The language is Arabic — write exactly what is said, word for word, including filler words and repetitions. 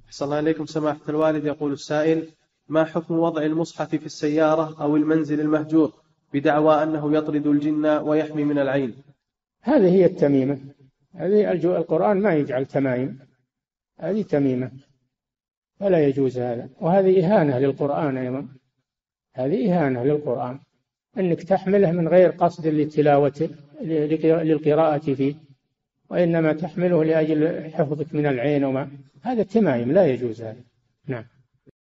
صلى الله عليكم سماحة الوالد. يقول السائل: ما حكم وضع المصحف في السيارة أو المنزل المهجور بدعوى أنه يطرد الجن ويحمي من العين؟ هذه هي التميمة. هذه القرآن ما يجعل تمايم، هذه تميمة، فلا يجوز هذا. وهذه إهانة للقرآن أيضا، هذه إهانة للقرآن أنك تحمله من غير قصد لتلاوته للقراءة فيه، وإنما تحمله لأجل حفظك من العين وما، هذا تمايم لا يجوز هذا. نعم.